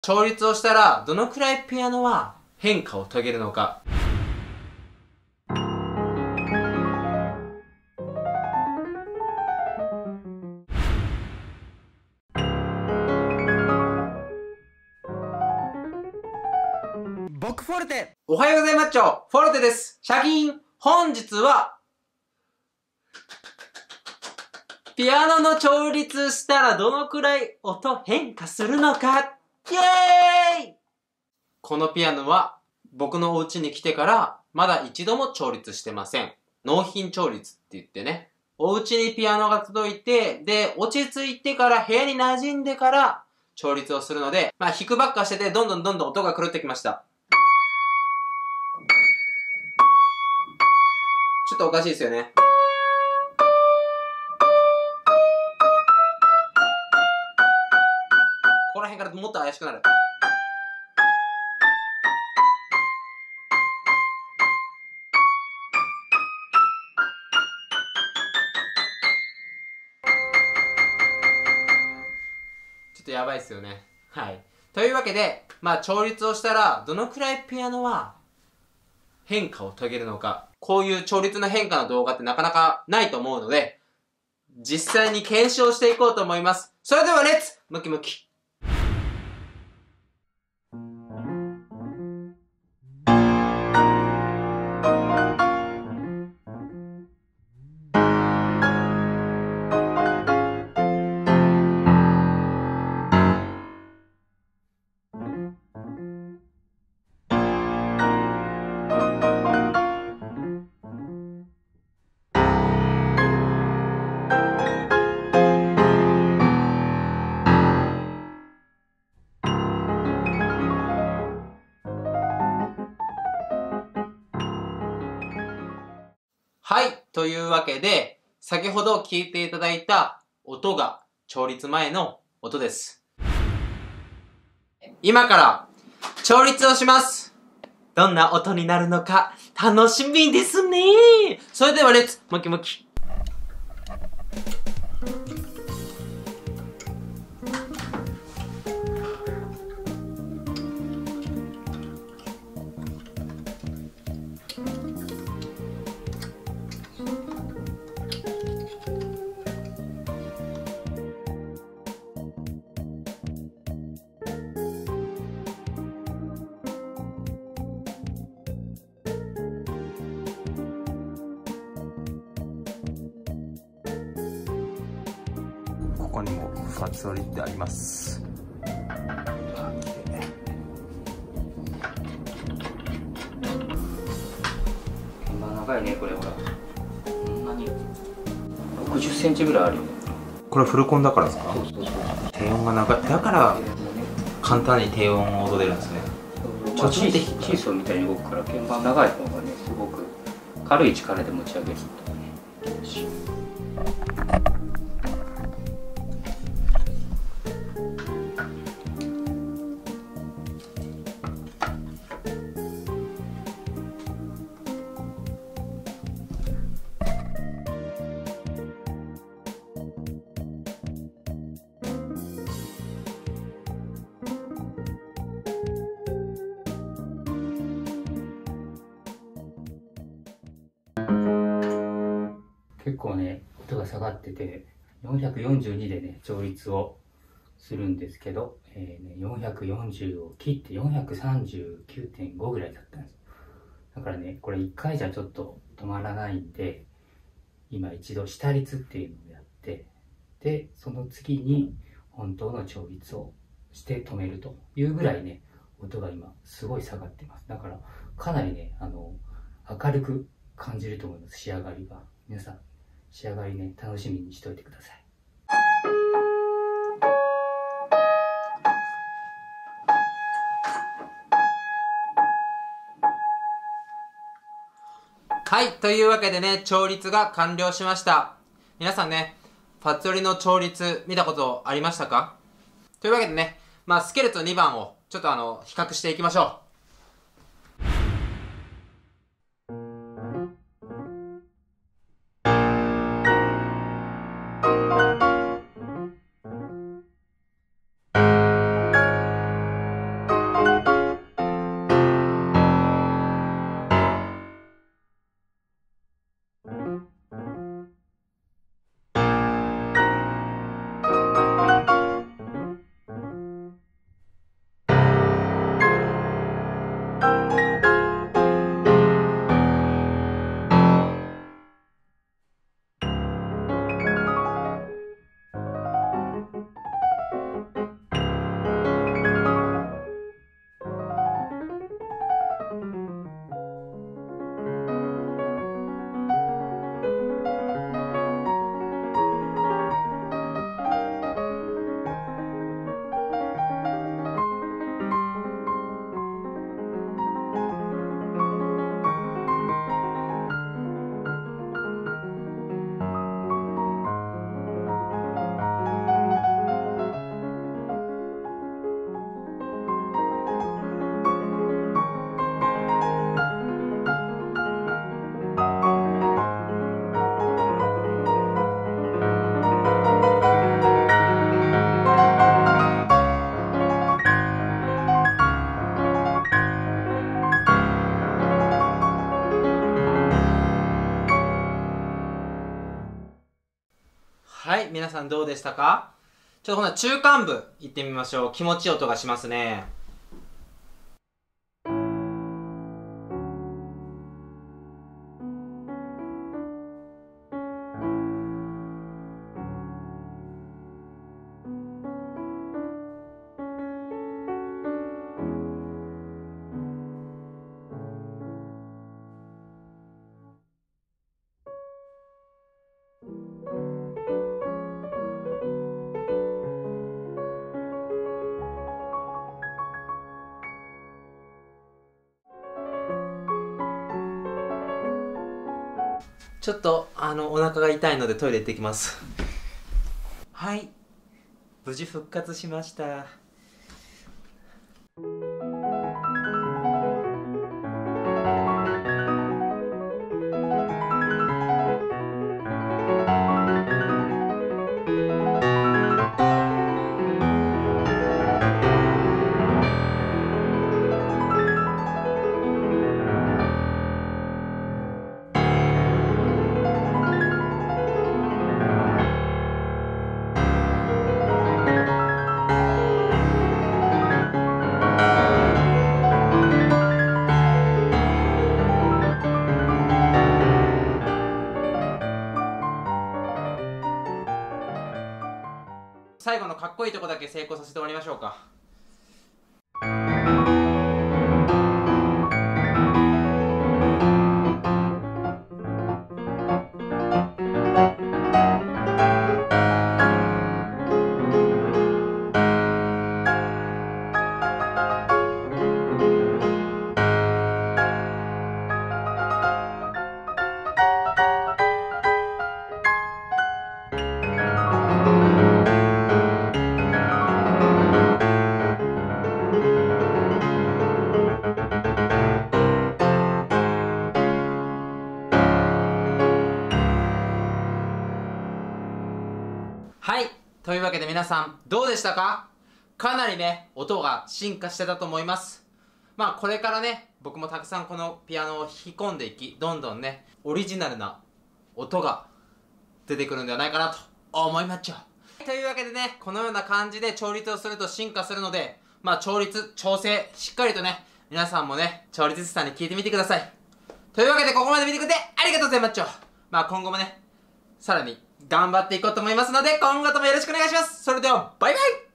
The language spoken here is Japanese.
調律をしたらどのくらいピアノは変化を遂げるのか。 僕フォルテ。 おはようございます。フォルテです。シャキーン。本日はピアノの調律したらどのくらい音変化するのか。イエーイ。このピアノは僕のお家に来てからまだ一度も調律してません。納品調律って言ってね、お家にピアノが届いて、で、落ち着いてから部屋に馴染んでから調律をするので、弾くばっかしててどんどん音が狂ってきました。ちょっとおかしいですよね。ここら辺からもっと怪しくなる。ちょっとやばいですよね。はい。というわけで、調律をしたらどのくらいピアノは変化を遂げるのか。こういう調律の変化の動画ってなかなかないと思うので、実際に検証していこうと思います。それではレッツムキムキ。はい。というわけで、先ほど聞いていただいた音が調律前の音です。今から調律をします。どんな音になるのか楽しみですね。それではレッツムキムキ。 ここにもファツ折りってあります。 長いね、これほら。こんなに60センチぐらいあるよね。 これフルコンだからですか？ そうそうそう。 低音が長い。だから簡単に低音を踊れるんですね。 チーソーみたいに動くから鍵盤長い方がね、すごく軽い力で持ち上げるとね。結構ね、音が下がってて、442でね、調律をするんですけど、440を切って439.5ぐらいだったんです。だからね、これ1回じゃちょっと止まらないんで、今一度下律っていうのをやって、で、その次に本当の調律をして止めるというぐらいね、音が今すごい下がってます。だからかなりね、明るく感じると思います、仕上がりが。皆さん、仕上がりね、楽しみにしておいてください。 はい。というわけでね、調律が完了しました。皆さんね、ファツ折りの調律見たことありましたか？というわけでね、スケルツォ2番をちょっと比較していきましょう。 さんどうでしたか？ちょっとほな中間部行ってみましょう。気持ちいい音がしますね。ちょっとお腹が痛いのでトイレ行ってきます。はい、無事復活しました。最後のかっこいいとこだけ成功させて終わりましょうか。はい。というわけで皆さん、どうでしたか？かなりね、音が進化してたと思います。まあこれからね、僕もたくさんこのピアノを弾き込んでいき、どんどんね、オリジナルな音が出てくるんではないかなと思いまっちゃう。というわけでね、このような感じで調律をすると進化するので、まあ調律、調整、しっかりとね、皆さんもね、調律師さんに聞いてみてください。というわけでここまで見てくれてありがとうございまっちゃう。まあ今後もね、さらに頑張っていこうと思いますので、今後ともよろしくお願いします。それでは、バイバイ。